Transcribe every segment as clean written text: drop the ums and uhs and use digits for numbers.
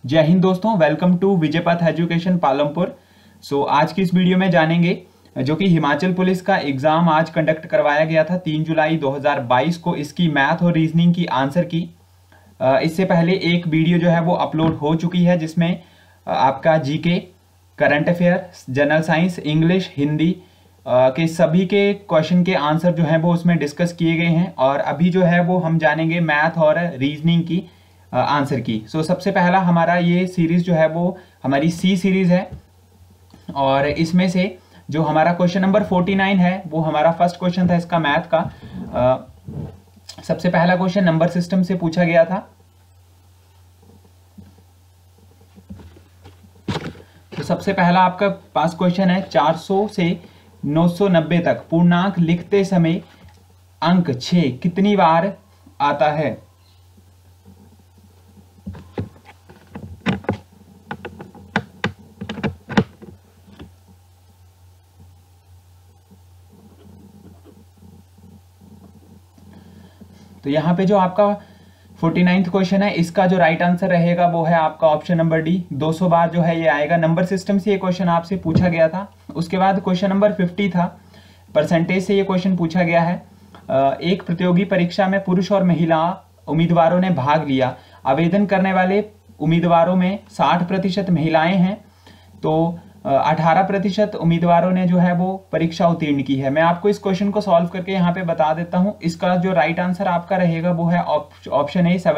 जय हिंद दोस्तों, welcome to विजय पथ एजुकेशन पालमपुर। आज की इस वीडियो में जानेंगे जो कि हिमाचल पुलिस का एग्जाम आज कंडक्ट करवाया गया था 3 जुलाई 2022 को, इसकी मैथ और रीजनिंग की आंसर की। इससे पहले एक वीडियो जो है वो अपलोड हो चुकी है जिसमें आपका GK, current affair, general science, English, Hindi के सभी के क्वेश्चन के आंसर जो है वो उसमें डिस्कस किए गए हैं। और अभी जो है वो हम जानेंगे मैथ और रीजनिंग की आंसर की। सबसे पहला हमारा ये सीरीज जो है वो हमारी सी सीरीज है और इसमें से जो हमारा क्वेश्चन नंबर 49 है वो हमारा फर्स्ट क्वेश्चन था इसका मैथ का। सबसे पहला क्वेश्चन नंबर सिस्टम से पूछा गया था। तो सबसे पहला आपका पास क्वेश्चन है, 400 से 990 तक पूर्णांक लिखते समय अंक 6 कितनी बार आता है? तो यहाँ पे जो आपका 49th क्वेश्चन है इसका जो राइट आंसर रहेगा वो है आपका ऑप्शन नंबर डी, 200 बार जो है ये आएगा। नंबर सिस्टम से ये क्वेश्चन आपसे पूछा गया था। उसके बाद क्वेश्चन नंबर 50 था, परसेंटेज से ये क्वेश्चन पूछा गया है। एक प्रतियोगी परीक्षा में पुरुष और महिला उम्मीदवारों ने भाग लिया। आवेदन करने वाले उम्मीदवारों में 60% महिलाएं हैं, तो 18% उम्मीदवारों ने जो है वो परीक्षा उत्तीर्ण की है। मैं आपको इस क्वेश्चन को सॉल्व करके यहाँ पे बता देता हूँ। इसका जो राइट आंसर आपका रहेगा वो है ऑप्शन ए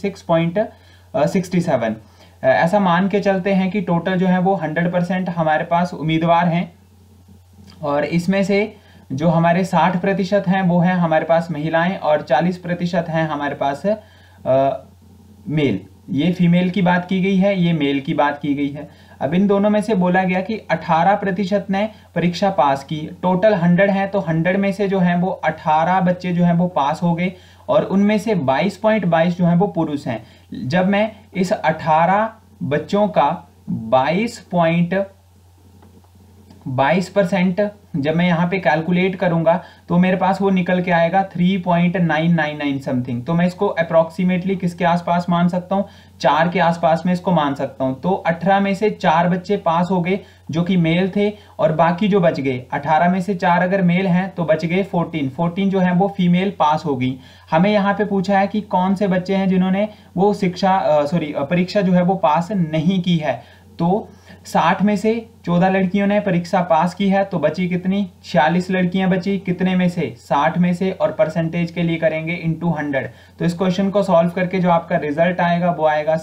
76.67। ऐसा मान के चलते हैं कि टोटल जो है वो 100% हमारे पास उम्मीदवार हैं और इसमें से जो हमारे 60% हैं वो हैं हमारे पास महिलाएं और 40% हैं हमारे पास मेल। ये फीमेल की बात की गई है, ये मेल की बात की गई है। अब इन दोनों में से बोला गया कि 18% ने परीक्षा पास की। टोटल 100 है तो 100 में से जो है वो 18 बच्चे जो हैं वो पास हो गए और उनमें से 22.22 जो है वो पुरुष हैं। जब मैं इस 18 बच्चों का 22% जब मैं यहाँ पे कैलकुलेट करूंगा तो मेरे पास वो निकल के आएगा 3.999 समथिंग। तो मैं इसको अप्रोक्सीमेटली किसके आसपास मान सकता हूँ? 4 के आसपास में इसको मान सकता हूँ। तो 18 में से 4 बच्चे पास हो गए जो कि मेल थे और बाकी जो बच गए 18 में से 4 अगर मेल हैं तो बच गए 14 जो है वो फीमेल पास होगी। हमें यहाँ पे पूछा है कि कौन से बच्चे हैं जिन्होंने वो परीक्षा जो है वो पास नहीं की है। तो 60 में से 14 लड़कियों ने परीक्षा पास की है तो बची कितनी? 46 लड़कियां बची। कितने में से? 60 में से। और परसेंटेज के लिए करेंगे इनटू 100। तो इस क्वेश्चन को सॉल्व करके जो आपका रिजल्ट आएगा वो आएगा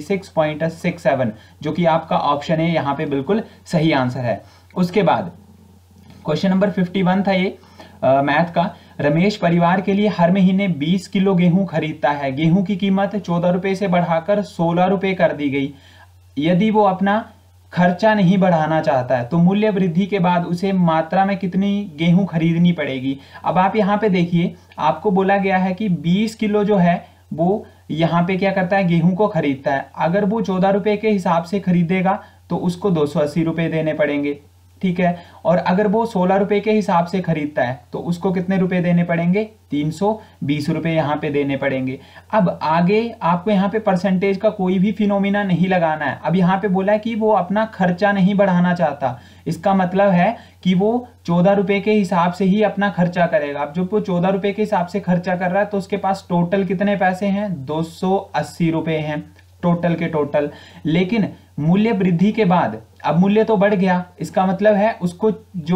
76.67, जो कि आपका ऑप्शन है यहाँ पे बिल्कुल सही आंसर है। उसके बाद क्वेश्चन नंबर 51 था ये मैथ का। रमेश परिवार के लिए हर महीने 20 किलो गेहूं खरीदता है। गेहूं की कीमत 14 रुपए से बढ़ाकर 16 रुपए कर दी गई। यदि वो अपना खर्चा नहीं बढ़ाना चाहता है तो मूल्य वृद्धि के बाद उसे मात्रा में कितनी गेहूं खरीदनी पड़ेगी? अब आप यहाँ पे देखिए, आपको बोला गया है कि 20 किलो जो है वो यहाँ पे क्या करता है? गेहूं को खरीदता है। अगर वो 14 रुपए के हिसाब से खरीदेगा तो उसको 280 रुपए देने पड़ेंगे, ठीक है। और अगर वो 16 रुपए के हिसाब से खरीदता है तो उसको कितने रुपए देने पड़ेंगे? 320 रुपए यहाँ पे देने पड़ेंगे। अब आगे आपको यहाँ पे परसेंटेज का कोई भी फिनोमिना नहीं लगाना है। अब यहाँ पे बोला है कि वो अपना खर्चा नहीं बढ़ाना चाहता। इसका मतलब है कि वो 14 रुपए के हिसाब से ही अपना खर्चा करेगा। अब जब वो 14 रुपए के हिसाब से खर्चा कर रहा है तो उसके पास टोटल कितने पैसे हैं? 280 रुपए हैं टोटल के टोटल। लेकिन मूल्य वृद्धि के बाद अब मूल्य तो बढ़ गया, इसका मतलब है उसको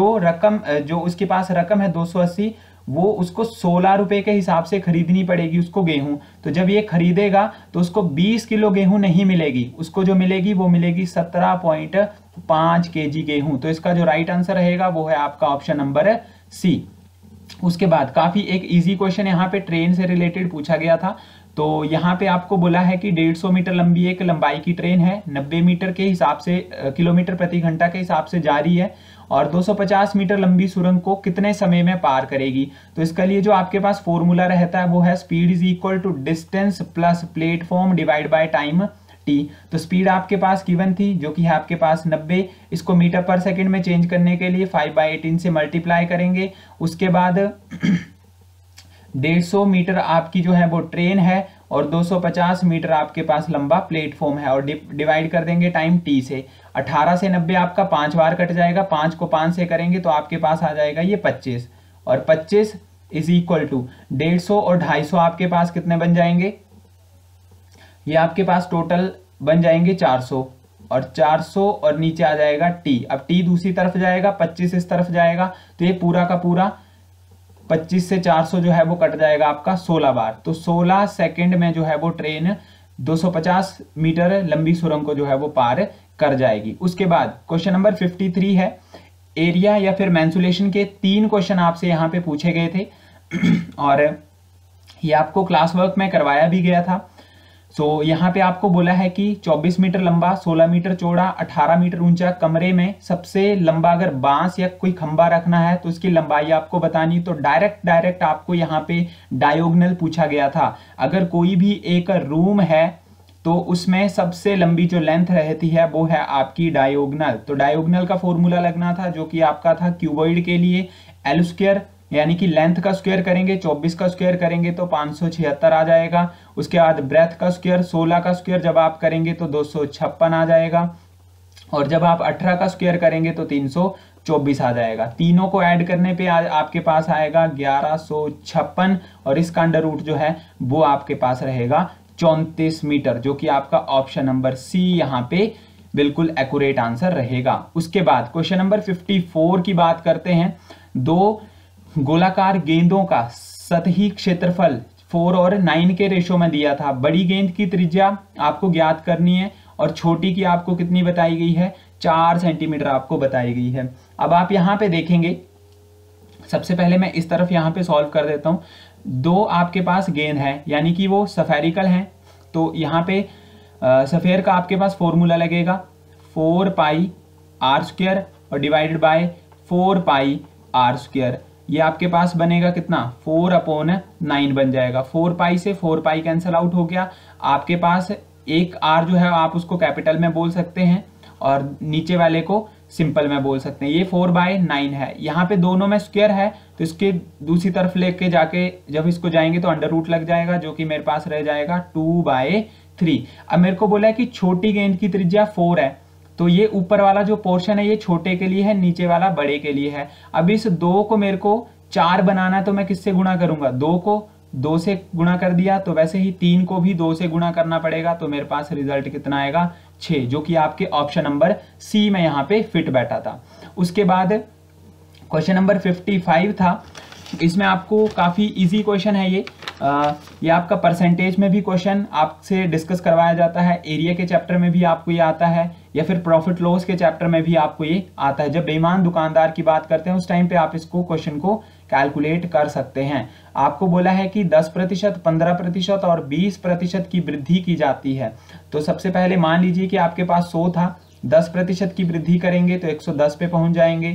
जो उसके पास रकम है 280, वो उसको 16 रुपए के हिसाब से खरीदनी पड़ेगी उसको गेहूं। तो जब ये खरीदेगा तो उसको 20 किलो गेहूं नहीं मिलेगी, उसको जो मिलेगी वो मिलेगी 17.5 kg गेहूं। तो इसका जो राइट आंसर रहेगा वो है आपका ऑप्शन नंबर सी। उसके बाद काफी एक इजी क्वेश्चन यहाँ पे ट्रेन से रिलेटेड पूछा गया था। तो यहाँ पे आपको बोला है कि 150 मीटर लंबी एक लंबाई की ट्रेन है, 90 मीटर के हिसाब से किलोमीटर प्रति घंटा के हिसाब से जा रही है और 250 मीटर लंबी सुरंग को कितने समय में पार करेगी? तो इसके लिए जो आपके पास फॉर्मूला रहता है वो है speed is equal to distance plus platform divide by time T. तो स्पीड आपके पास गिवन थी जो कि है आपके पास 90, इसको मीटर पर सेकंड में चेंज करने के लिए 5/18 से मल्टीप्लाई करेंगे। उसके बाद 150 मीटर आपकी जो है वो ट्रेन है और 250 मीटर आपके पास लंबा प्लेटफॉर्म है, और डिवाइड कर देंगे टाइम टी से। 18 से 90 आपका 5 बार कट जाएगा, 5 को 5 से करेंगे तो आपके पास आ जाएगा ये 25, और 25 इज इक्वल टू 150 और 250 आपके पास कितने बन जाएंगे, ये आपके पास टोटल बन जाएंगे 400, और 400 और नीचे आ जाएगा टी। अब टी दूसरी तरफ जाएगा, 25 इस तरफ जाएगा, तो ये पूरा का पूरा 25 से 400 जो है वो कट जाएगा आपका 16 बार। तो 16 सेकंड में जो है वो ट्रेन 250 मीटर लंबी सुरंग को जो है वो पार कर जाएगी। उसके बाद क्वेश्चन नंबर 53 है, एरिया या फिर मैंसुलेशन के 3 क्वेश्चन आपसे यहाँ पे पूछे गए थे और ये आपको क्लास वर्क में करवाया भी गया था। सो यहाँ पे आपको बोला है कि 24 मीटर लंबा, 16 मीटर चौड़ा, 18 मीटर ऊंचा कमरे में सबसे लंबा अगर बांस या कोई खंबा रखना है तो उसकी लंबाई आपको बतानी। तो डायरेक्ट आपको यहाँ पे डायोगनल पूछा गया था। अगर कोई भी एक रूम है तो उसमें सबसे लंबी जो लेंथ रहती है वो है आपकी डायोगनल। तो डायोगनल का फॉर्मूला लगना था जो कि आपका था क्यूबॉइड के लिए एल स्क्वायर, यानी कि लेंथ का स्क्वायर करेंगे 24 का स्क्वायर करेंगे तो 576 आ जाएगा। उसके बाद ब्रेथ का स्क्वायर 16 का स्क्वायर जब आप करेंगे तो 256 आ जाएगा, और जब आप 18 का स्क्वायर करेंगे तो 324 आ जाएगा। तीनों को ऐड करने पे आपके पास आएगा 1156, और इसका अंडर रूट जो है वो आपके पास रहेगा 34 मीटर, जो कि आपका ऑप्शन नंबर सी यहाँ पे बिल्कुल एक्यूरेट आंसर रहेगा। उसके बाद क्वेश्चन नंबर 54 की बात करते हैं। 2 गोलाकार गेंदों का सतही क्षेत्रफल 4 और 9 के रेशो में दिया था। बड़ी गेंद की त्रिज्या आपको ज्ञात करनी है और छोटी की आपको कितनी बताई गई है, 4 सेंटीमीटर आपको बताई गई है। अब आप यहाँ पे देखेंगे, सबसे पहले मैं इस तरफ यहाँ पे सॉल्व कर देता हूँ। 2 आपके पास गेंद है यानी कि वो सफेरिकल है, तो यहाँ पे सफेयर का आपके पास फॉर्मूला लगेगा 4 पाई आर स्क्वायर और divided by 4 pi R square. ये आपके पास बनेगा कितना, 4/9 बन जाएगा। 4 पाई से 4 पाई कैंसिल आउट हो गया। आपके पास एक आर जो है आप उसको कैपिटल में बोल सकते हैं और नीचे वाले को सिंपल में बोल सकते हैं। ये 4/9 है। यहाँ पे दोनों में स्क्वायर है तो इसके दूसरी तरफ लेके जाके जब इसको जाएंगे तो अंडर रूट लग जाएगा, जो कि मेरे पास रह जाएगा 2/3। अब मेरे को बोला है कि छोटी गेंद की त्रिज्या 4 है, तो ये ऊपर वाला जो पोर्शन है ये छोटे के लिए है, नीचे वाला बड़े के लिए है। अब इस 2 को मेरे को 4 बनाना है तो मैं किससे गुणा करूंगा, 2 को 2 से गुणा कर दिया, तो वैसे ही 3 को भी 2 से गुणा करना पड़ेगा। तो मेरे पास रिजल्ट कितना आएगा, 6, जो कि आपके ऑप्शन नंबर सी में यहाँ पे फिट बैठा था। उसके बाद क्वेश्चन नंबर 55 था। इसमें आपको काफी इजी क्वेश्चन है ये आपका परसेंटेज में भी क्वेश्चन आपसे डिस्कस करवाया जाता है, एरिया के चैप्टर में भी आपको ये आता है, या फिर प्रॉफिट लॉस के चैप्टर में भी आपको ये आता है। जब बेईमान दुकानदार की बात करते हैं उस टाइम पे आप इसको क्वेश्चन को कैलकुलेट कर सकते हैं। आपको बोला है कि 10%, 15% और 20% की वृद्धि की जाती है। तो सबसे पहले मान लीजिए कि आपके पास 100 था, 10% की वृद्धि करेंगे तो 110 पे पहुंच जाएंगे।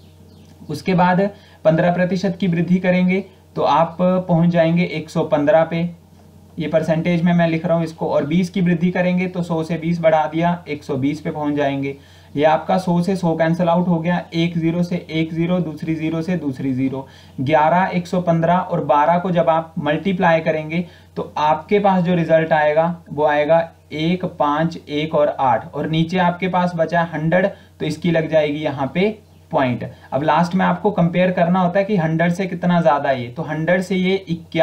उसके बाद 15% की वृद्धि करेंगे तो आप पहुंच जाएंगे 115 पे, ये परसेंटेज में मैं लिख रहा हूं इसको। और 20 की वृद्धि करेंगे तो 100 से 20 बढ़ा दिया, 120 पे पहुंच जाएंगे। ये आपका 100 से 100 कैंसिल आउट हो गया, 1 0 से 1 0, दूसरी 0 से दूसरी 0, 11, 115 और 12 को जब आप मल्टीप्लाई करेंगे तो आपके पास जो रिजल्ट आएगा वो आएगा 1, 5, 1 और 8, और नीचे आपके पास बचा 100, तो इसकी लग जाएगी यहाँ पे पॉइंट। अब लास्ट में आपको कंपेयर करना होता है कि 100 से कितना ज्यादा है, तो 100 से ये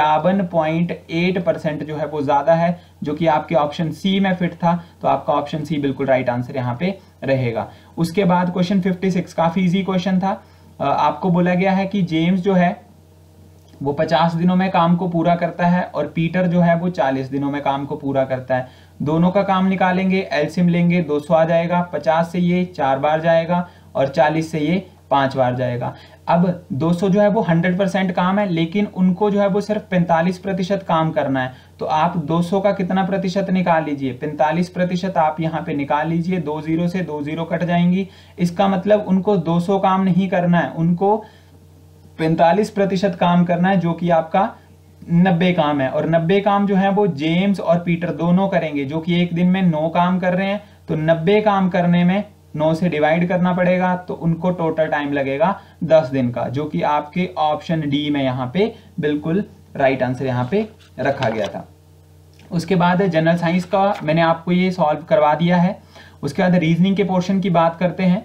51.8% जो है वो ज्यादा है, जो कि आपके ऑप्शन सी में फिट था। तो आपका ऑप्शन सी बिल्कुल राइट आंसर यहाँ पे रहेगा। उसके बाद क्वेश्चन 56 काफी इजी क्वेश्चन था। आपको बोला गया है कि जेम्स जो है वो 50 दिनों में काम को पूरा करता है और पीटर जो है वो 40 दिनों में काम को पूरा करता है। दोनों का काम निकालेंगे, एलसीएम लेंगे, 200 आ जाएगा। 50 से ये 4 बार जाएगा और 40 से ये 5 बार जाएगा। अब 200 जो है वो 100% काम है, लेकिन उनको जो है वो सिर्फ 45% काम करना है। तो आप 200 का कितना प्रतिशत निकाल लीजिए, 45% आप यहाँ पे निकाल लीजिए। 2 0 से 2 0 कट जाएंगी। इसका मतलब उनको 200 काम नहीं करना है, उनको 45% काम करना है, जो कि आपका 90 काम है। और 90 काम जो है वो जेम्स और पीटर दोनों करेंगे, जो कि एक दिन में 9 काम कर रहे हैं। तो 90 काम करने में 9 से डिवाइड करना पड़ेगा, तो उनको टोटल टाइम लगेगा 10 दिन का, जो कि आपके ऑप्शन डी में यहाँ पे बिल्कुल राइट आंसर यहाँ पे रखा गया था। उसके बाद जनरल साइंस का मैंने आपको ये सॉल्व करवा दिया है। उसके बाद रीजनिंग के पोर्शन की बात करते हैं।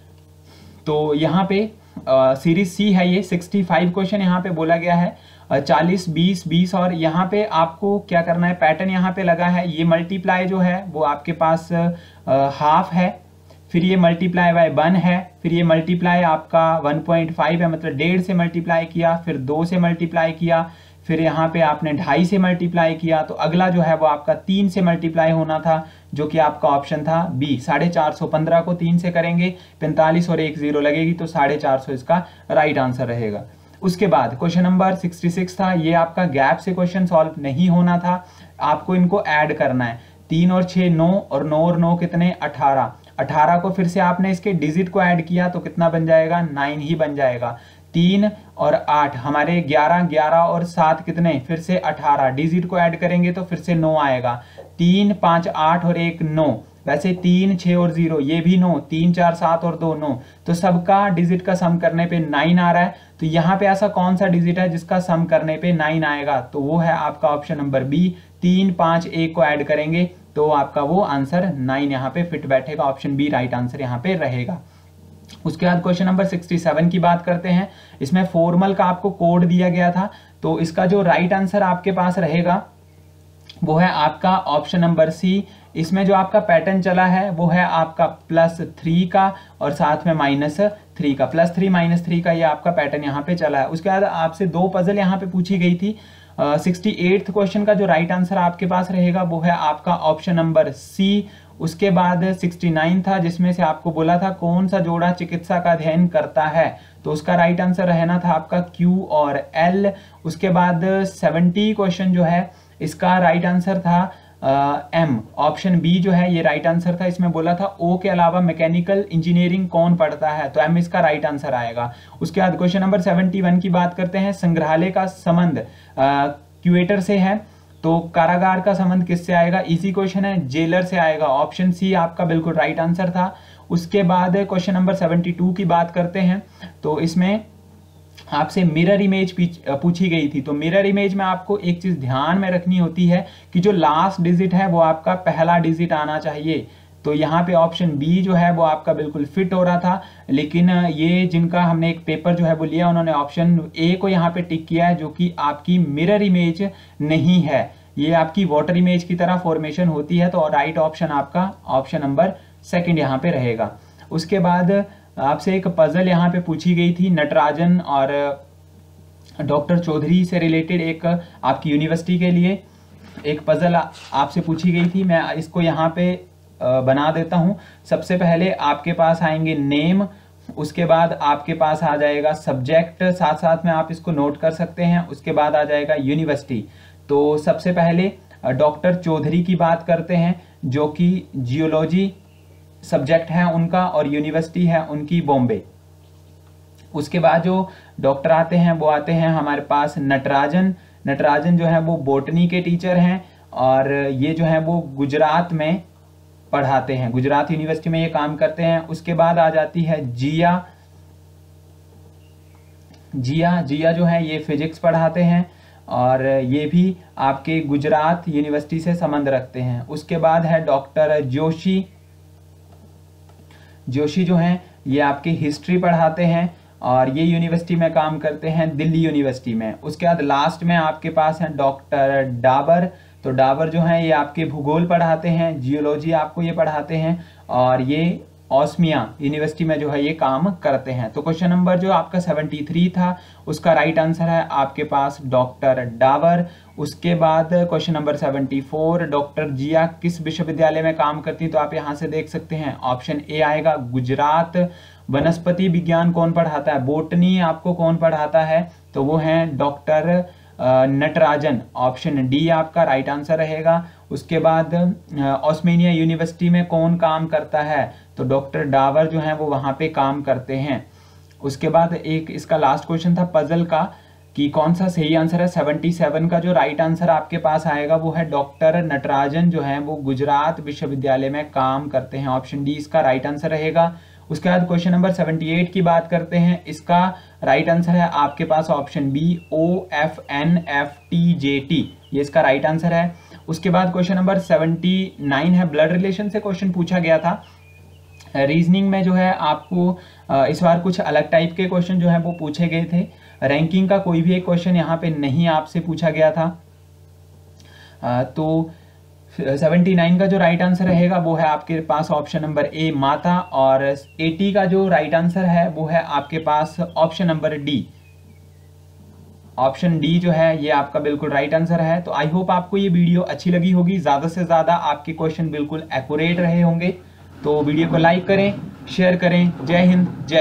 तो यहाँ पे सीरीज सी है ये, 65 क्वेश्चन यहाँ पे बोला गया है, 40 20 20। और यहाँ पे आपको क्या करना है, पैटर्न यहाँ पे लगा है, ये मल्टीप्लाई जो है वो आपके पास हाफ है, फिर ये मल्टीप्लाई बाय 1 है, फिर ये मल्टीप्लाई आपका 1.5 है, मतलब 1.5 से मल्टीप्लाई किया, फिर 2 से मल्टीप्लाई किया, फिर यहाँ पे आपने 2.5 से मल्टीप्लाई किया। तो अगला जो है वो आपका 3 से मल्टीप्लाई होना था, जो कि आपका ऑप्शन था बी 450। 15 को 3 से करेंगे 45 और 1 0 लगेगी, तो 450 इसका राइट आंसर रहेगा। उसके बाद क्वेश्चन नंबर 66 था, ये आपका गैप से क्वेश्चन सॉल्व नहीं होना था, आपको इनको ऐड करना है। 3 और 6 9, और 9 और 9 कितने 18। 18 को फिर से आपने इसके डिजिट को ऐड किया तो कितना बन जाएगा, 9 ही बन जाएगा। 3 और 8 हमारे 11, 11 और 7 कितने, फिर से 18, डिजिट को ऐड करेंगे तो फिर से 9 आएगा। 3 5 8 और 1 9, वैसे 3 6 और 0 ये भी 9, 3 4 7 और 2 9, तो सबका डिजिट का सम करने पे 9 आ रहा है। तो यहाँ पे ऐसा कौन सा डिजिट है जिसका सम करने पे 9 आएगा, तो वो है आपका ऑप्शन नंबर बी। 3 5 1 को ऐड करेंगे तो आपका वो आंसर 9 यहाँ पे फिट बैठेगा, ऑप्शन बी राइट आंसर यहाँ पे रहेगा। उसके बाद क्वेश्चन नंबर 67 की बात करते हैं। इसमें फॉर्मल का आपको कोड दिया गया था, तो इसका जो राइट आंसर आपके पास रहेगा वो है आपका ऑप्शन नंबर सी। इसमें जो आपका पैटर्न चला है वो है आपका +3 का और साथ में -3 का, +3 -3 का ये आपका पैटर्न यहाँ पे चला है। उसके बाद आपसे 2 पजल यहाँ पे पूछी गई थी। 68th क्वेश्चन का जो राइट आंसर आपके पास रहेगा वो है आपका ऑप्शन नंबर सी। उसके बाद 69 था, जिसमें से आपको बोला था कौन सा जोड़ा चिकित्सा का अध्ययन करता है, तो उसका राइट आंसर रहना था आपका Q और L। उसके बाद 70 क्वेश्चन जो है इसका राइट आंसर था M, ऑप्शन बी जो है ये राइट आंसर था। इसमें बोला था O के अलावा मैकेनिकल इंजीनियरिंग कौन पढ़ता है, तो M इसका राइट आंसर आएगा। उसके बाद क्वेश्चन नंबर 71 की बात करते हैं। संग्रहालय का संबंध क्यूरेटर से है, तो कारागार का संबंध किससे आएगा, इजी क्वेश्चन है, जेलर से आएगा, ऑप्शन सी आपका बिल्कुल राइट आंसर था। उसके बाद क्वेश्चन नंबर 72 की बात करते हैं। तो इसमें आपसे मिरर इमेज पूछी गई थी, तो मिरर इमेज में आपको एक चीज ध्यान में रखनी होती है कि जो लास्ट डिजिट है वो आपका पहला डिजिट आना चाहिए। तो यहाँ पे ऑप्शन बी जो है वो आपका बिल्कुल फिट हो रहा था, लेकिन ये जिनका हमने एक पेपर जो है वो लिया उन्होंने ऑप्शन ए को यहाँ पे टिक किया है, जो कि आपकी मिरर इमेज नहीं है, ये आपकी वाटर इमेज की तरह फॉर्मेशन होती है। तो राइट ऑप्शन आपका ऑप्शन नंबर 2 यहाँ पे रहेगा। उसके बाद आपसे एक पजल यहाँ पे पूछी गई थी, नटराजन और डॉक्टर चौधरी से रिलेटेड एक आपकी यूनिवर्सिटी के लिए एक पजल आपसे पूछी गई थी। मैं इसको यहाँ पे बना देता हूँ। सबसे पहले आपके पास आएंगे नेम, उसके बाद आपके पास आ जाएगा सब्जेक्ट, साथ साथ में आप इसको नोट कर सकते हैं। उसके बाद आ जाएगा यूनिवर्सिटी। तो सबसे पहले डॉक्टर चौधरी की बात करते हैं, जो कि जियोलॉजी सब्जेक्ट है उनका और यूनिवर्सिटी है उनकी बॉम्बे। उसके बाद जो डॉक्टर आते हैं वो आते हैं हमारे पास नटराजन। नटराजन जो है वो बॉटनी के टीचर हैं और ये जो है वो गुजरात में पढ़ाते हैं, गुजरात यूनिवर्सिटी में ये काम करते हैं। उसके बाद आ जाती है जिया। जिया जो है ये फिजिक्स पढ़ाते हैं और ये भी आपके गुजरात यूनिवर्सिटी से संबंध रखते हैं। उसके बाद है डॉक्टर जोशी। जोशी जो हैं ये आपकी हिस्ट्री पढ़ाते हैं और ये यूनिवर्सिटी में काम करते हैं, दिल्ली यूनिवर्सिटी में। उसके बाद लास्ट में आपके पास है डॉक्टर डाबर। तो डाबर जो है ये आपके भूगोल पढ़ाते हैं, जियोलॉजी आपको ये पढ़ाते हैं और ये ऑस्मिया यूनिवर्सिटी में जो है ये काम करते हैं। तो क्वेश्चन नंबर जो आपका 73 था उसका राइट आंसर है आपके पास डॉक्टर डाबर। उसके बाद क्वेश्चन नंबर 74, डॉक्टर जिया किस विश्वविद्यालय में काम करती, तो आप यहाँ से देख सकते हैं ऑप्शन ए आएगा गुजरात। वनस्पति विज्ञान कौन पढ़ाता है, बोटनी आपको कौन पढ़ाता है, तो वो है डॉक्टर नटराजन, ऑप्शन डी आपका राइट आंसर रहेगा। उसके बाद ऑस्मेनिया यूनिवर्सिटी में कौन काम करता है, तो डॉक्टर डावर जो है वो वहां पे काम करते हैं। उसके बाद एक इसका लास्ट क्वेश्चन था पजल का कि कौन सा सही आंसर है। 77 का जो राइट आंसर आपके पास आएगा वो है डॉक्टर नटराजन जो है वो गुजरात विश्वविद्यालय में काम करते हैं, ऑप्शन डी इसका राइट आंसर रहेगा। उसके बाद क्वेश्चन नंबर 78 की बात करते हैं, इसका राइट आंसर है आपके पास ऑप्शन बी OFNFTJT, ये इसका राइट आंसर है। उसके बाद क्वेश्चन नंबर 79 है, ब्लड रिलेशन से क्वेश्चन पूछा गया था। रीजनिंग में जो है आपको इस बार कुछ अलग टाइप के क्वेश्चन जो है वो पूछे गए थे। रैंकिंग का कोई भी एक क्वेश्चन यहाँ पे नहीं आपसे पूछा गया था। तो 79 का जो राइट आंसर रहेगा वो है आपके पास ऑप्शन नंबर ए माता, और 80 का जो राइट आंसर है वो है आपके पास option number D. Option D जो है ये आपका बिल्कुल राइट आंसर है। तो आई होप आपको ये वीडियो अच्छी लगी होगी, ज़्यादा से ज़्यादा आपके क्वेश्चन बिल्कुल एक्यूरेट रहे होंगे। तो वीडियो को लाइक करें, शेयर करें। जय हिंद, जय